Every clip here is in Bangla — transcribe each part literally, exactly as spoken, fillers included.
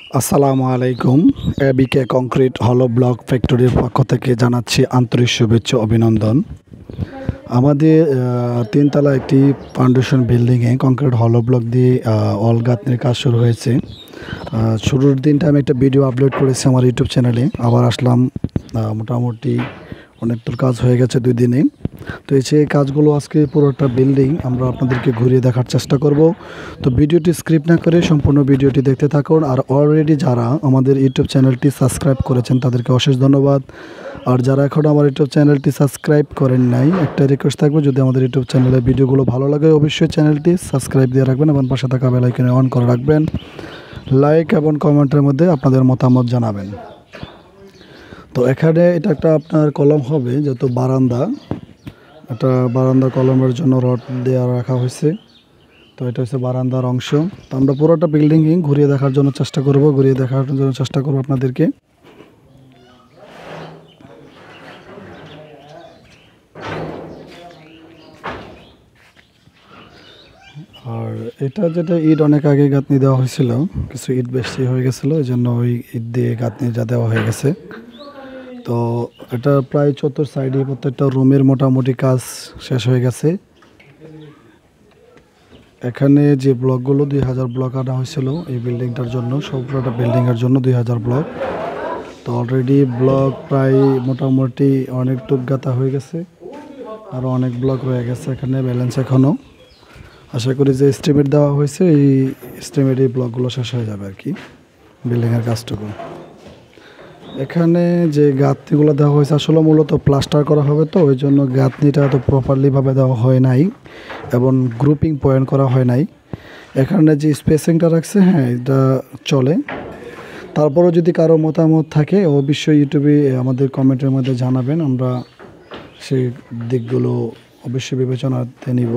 আসসালামু আলাইকুম। এবিকে কংক্রিট হলো ব্লক ফ্যাক্টরির পক্ষ থেকে জানাচ্ছি আন্তরিক শুভেচ্ছা অভিনন্দন। আমাদের তিনতলা একটি ফাউন্ডেশন বিল্ডিংয়ে কংক্রিট হলো ব্লক দিয়ে অল গাঁথনির কাজ শুরু হয়েছে। শুরুর দিনটা আমি একটা ভিডিও আপলোড করেছি আমার ইউটিউব চ্যানেলে। আবার আসলাম, মোটামুটি অনেক দূর কাজ হয়ে গেছে দুই দিনে। তো এই যে কাজগুলো আজকে পুরোটা বিল্ডিং আমরা আপনাদেরকে ঘুরিয়ে দেখার চেষ্টা করব। তো ভিডিওটি স্ক্রিপ্ট না করে সম্পূর্ণ ভিডিওটি দেখতে থাকুন। আর অলরেডি যারা আমাদের ইউটিউব চ্যানেলটি সাবস্ক্রাইব করেছেন তাদেরকে অশেষ ধন্যবাদ। আর যারা এখনও আমার ইউটিউব চ্যানেলটি সাবস্ক্রাইব করেন নাই, একটা রিকোয়েস্ট থাকবে, যদি আমাদের ইউটিউব চ্যানেলের ভিডিওগুলো ভালো লাগে অবশ্যই চ্যানেলটি সাবস্ক্রাইব দিয়ে রাখবেন এবং পাশে থাকা বেল আইকনে অন করে রাখবেন। লাইক এবং কমেন্টের মধ্যে আপনাদের মতামত জানাবেন। তো এখানে এটা একটা আপনার কলম হবে, যেহেতু বারান্দা, এটা বারান্দা কলমের জন্য রড দেওয়া রাখা হয়েছে। তো এটা হচ্ছে বারান্দার অংশ। তো আমরা পুরোটা বিল্ডিংই ঘুরিয়ে দেখার জন্য চেষ্টা করব ঘুরিয়ে দেখার জন্য চেষ্টা করব আপনাদেরকে। আর এটা যেটা ইট অনেক আগে গাঁথনি দেওয়া হয়েছিল, কিছু ইট বেশি হয়ে গেছিলো, এই জন্য ওই ইট দিয়ে গাঁথনি যা দেওয়া হয়ে গেছে। তো এটা প্রায় চতুর সাইডে প্রত্যেকটা রুমের মোটামুটি কাজ শেষ হয়ে গেছে। এখানে যে ব্লকগুলো দুই হাজার ব্লক আনা হয়েছিল এই বিল্ডিংটার জন্য, সবটা বিল্ডিংয়ের জন্য দুই হাজার ব্লক। তো অলরেডি ব্লক প্রায় মোটামুটি অনেক টুক গাঁথা হয়ে গেছে, আরও অনেক ব্লক রয়ে গেছে এখানে ব্যালেন্স এখনও। আশা করি যে এস্টিমেট দেওয়া হয়েছে এই এস্টিমেট এই ব্লকগুলো শেষ হয়ে যাবে আর কি, বিল্ডিংয়ের কাজটুকু। এখানে যে গাঁথনিগুলো দেওয়া হয়েছে আসলে মূলত প্লাস্টার করা হবে, তো ওই জন্য গাঁথনিটা তো প্রপারলিভাবে দেওয়া হয় নাই এবং গ্রুপিং পয়েন্ট করা হয় নাই। এখানে যে স্পেসিংটা রাখছে, হ্যাঁ এটা চলে। তারপরেও যদি কারো মতামত থাকে অবশ্যই ইউটিউবে আমাদের কমেন্টের মধ্যে জানাবেন, আমরা সেই দিকগুলো অবশ্যই বিবেচনাতে নিব।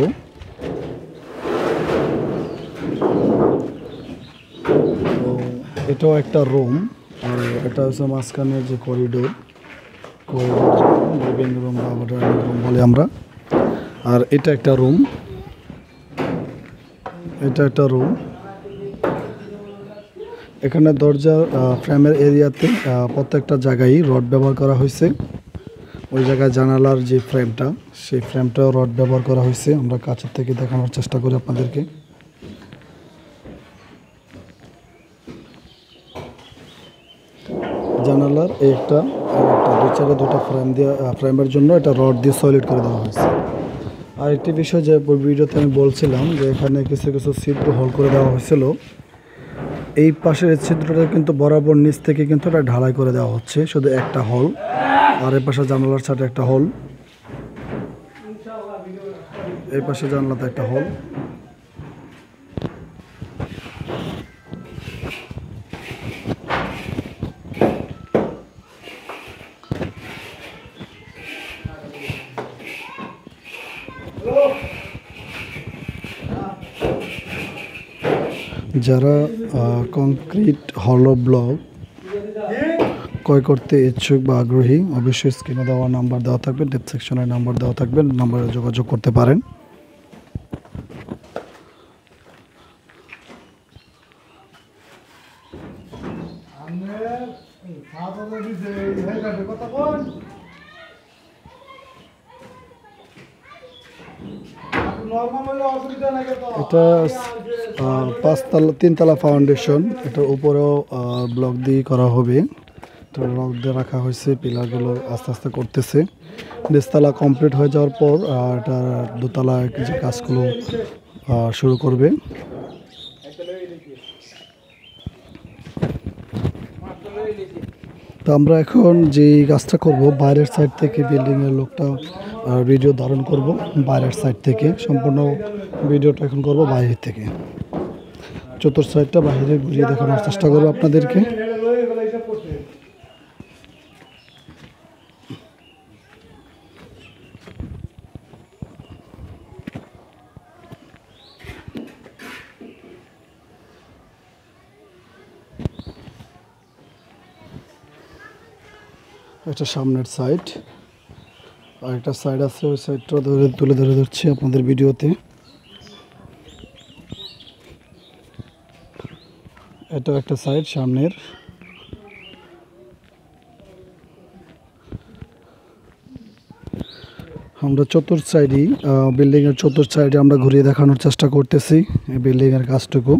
তো এটাও একটা রুম, আর এটা হচ্ছে মাঝখানের যে করিডোর, করিডোর লিভিং রুম বা ড্রয়িং রুম বলে আমরা। আর এটা একটা রুম, এটা একটা রুম। এখানে দরজার ফ্রেমের এরিয়াতে প্রত্যেকটা জায়গায় রড ব্যবহার করা হয়েছে। ওই জায়গায় জানালার যে ফ্রেমটা, সেই ফ্রেমটাও রড ব্যবহার করা হয়েছে। আমরা কাছের থেকে দেখানোর চেষ্টা করি আপনাদেরকে। জানালার একটা আর একটা দুই চারে দুটা ফ্রেম দিয়ে, ফ্রেমের জন্য এটা রড দিয়ে সলিড করে দেওয়া হয়েছে। আর একটি বিষয় যে ভিডিওতে আমি বলছিলাম যে এখানে কিছু কিছু ছিদ্র হোল করে দেওয়া হয়েছিল, এই পাশের ছিদ্রটা কিন্তু বরাবর নিচ থেকে কিন্তু এটা ঢালাই করে দেওয়া হচ্ছে, শুধু একটা হল। আর এই পাশে জানালার সাথে একটা হল, এই পাশে জানালাতে একটা হল। যারা কংক্রিট হলো ব্লক ক্রয় করতে ইচ্ছুক বা আগ্রহী অবশ্যই স্ক্রিনে দেওয়া নাম্বার দেওয়া থাকবে, ডেসক্রিপশনে নাম্বার দেওয়া থাকবে, নাম্বারে যোগাযোগ করতে পারেন। এটা পাঁচতলা তিনতলা ফাউন্ডেশন, এটার উপরেও ব্লক দিয়ে করা হবে। তো ব্লক দিয়ে রাখা হয়েছে, পিলারগুলো আস্তে আস্তে করতেছে। নিচতলা কমপ্লিট হয়ে যাওয়ার পর এটা দোতলা যে কাজগুলো শুরু করবে। তো আমরা এখন যে কাজটা করব, বাইরের সাইড থেকে বিল্ডিংয়ের লোকটা ভিডিও ধারণ করব, বাইরের সাইড থেকে সম্পূর্ণ ভিডিওটা এখন করব বাইরের থেকে। চতুর্থ সাইডটা বাইরে ঘুরিয়ে দেখানোর চেষ্টা করবো আপনাদেরকে। এটা সামনের সাইড, আর একটা সাইড আছে, ওই সাইডটা ধরে তুলে ধরে ধরছি আপনাদের ভিডিওতে। এটা একটা সাইড সামনের। আমরা চতুর্থ সাইডই বিল্ডিংয়ের চতুর্থ সাইডে আমরা ঘুরিয়ে দেখানোর চেষ্টা করতেছি এই বিল্ডিংয়ের কাজটুকু।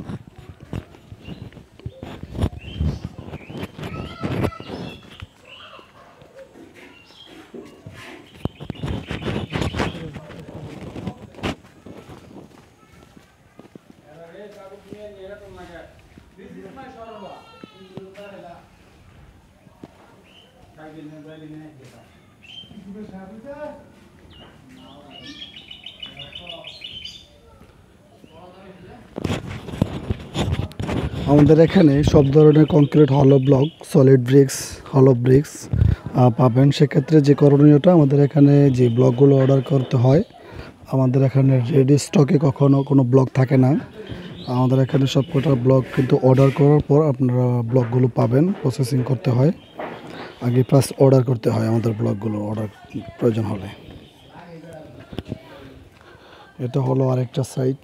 আমাদের এখানে সব ধরনের কংক্রিট, হলো ব্লক, সলিড ব্রিক্স, হলো ব্রিক্স পাবেন। সেক্ষেত্রে যে করণীয়টা, আমাদের এখানে যে ব্লকগুলো অর্ডার করতে হয়, আমাদের এখানে রেডি স্টকে কখনো কোনো ব্লক থাকে না। আমাদের এখানে সবকটা ব্লক কিন্তু অর্ডার করার পর আপনারা ব্লকগুলো পাবেন। প্রসেসিং করতে হয়, আগে প্লাস অর্ডার করতে হয় আমাদের ব্লকগুলো অর্ডার প্রয়োজন হলে। এটা হলো আরেকটা সাইট।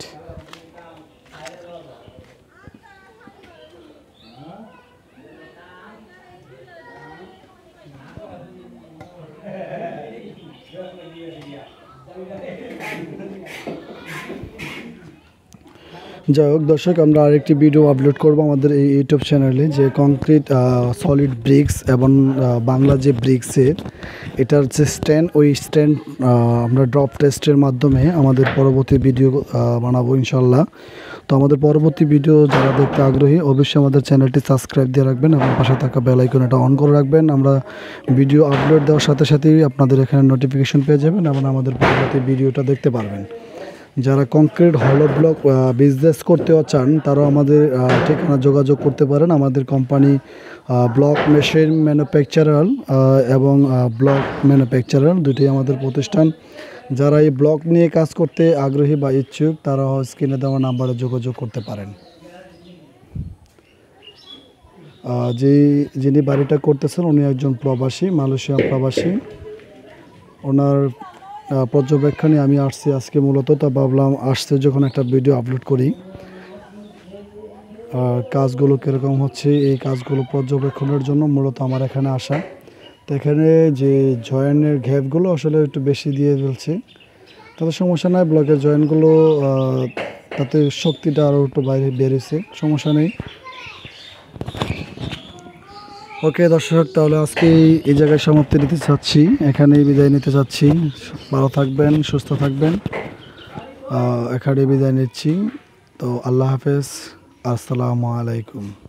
যাই হোক দর্শক, আমরা আরেকটি ভিডিও আপলোড করব আমাদের এই ইউটিউব চ্যানেলে, যে কংক্রিট, সলিড ব্রিক্স এবং বাংলা যে ব্রিক্সের এটার যে স্ট্যান্ড, ওই স্ট্যান্ড আমরা ড্রপ টেস্টের মাধ্যমে আমাদের পরবর্তী ভিডিও বানাবো ইনশাল্লাহ। তো আমাদের পরবর্তী ভিডিও যারা দেখতে আগ্রহী অবশ্যই আমাদের চ্যানেলটি সাবস্ক্রাইব দিয়ে রাখবেন এবং পাশে থাকা বেল আইকন এটা অন করে রাখবেন। আমরা ভিডিও আপলোড দেওয়ার সাথে সাথেই আপনাদের এখানে নোটিফিকেশন পেয়ে যাবেন এবং আমাদের পরবর্তী ভিডিওটা দেখতে পারবেন। যারা কংক্রিট, হলো ব্লক বিজনেস করতেও চান তারাও আমাদের ঠিকানা যোগাযোগ করতে পারেন। আমাদের কোম্পানি ব্লক মেশিন ম্যানুফ্যাকচারার এবং ব্লক ম্যানুফ্যাকচারার দুটোই আমাদের প্রতিষ্ঠান। যারা এই ব্লক নিয়ে কাজ করতে আগ্রহী বা ইচ্ছুক তারা স্ক্রিনে দেওয়া নাম্বারে যোগাযোগ করতে পারেন। যে যিনি বাড়িটা করতেছেন উনি একজন প্রবাসী, মালয়েশিয়া প্রবাসী। ওনার পর্যবেক্ষণে আমি আসছি আজকে মূলত। তো ভাবলাম আসছে যখন একটা ভিডিও আপলোড করি, কাজগুলো কীরকম হচ্ছে এই কাজগুলো পর্যবেক্ষণের জন্য মূলত আমার এখানে আসা। তো এখানে যে জয়েন্টের গ্যাপগুলো আসলে একটু বেশি দিয়ে ফেলছে, তাতে সমস্যা নাই। ব্লকের জয়েন্টগুলো তাতে শক্তিটা আরও একটু বাইরে বেড়েছে, সমস্যা নেই। ওকে দর্শক, তাহলে আজকে এই জায়গায় সমাপ্তি নিতে চাচ্ছি, এখানেই বিদায় নিতে চাচ্ছি। ভালো থাকবেন, সুস্থ থাকবেন, এখানে বিদায় নিচ্ছি। তো আল্লাহ হাফেজ, আসসালামু আলাইকুম।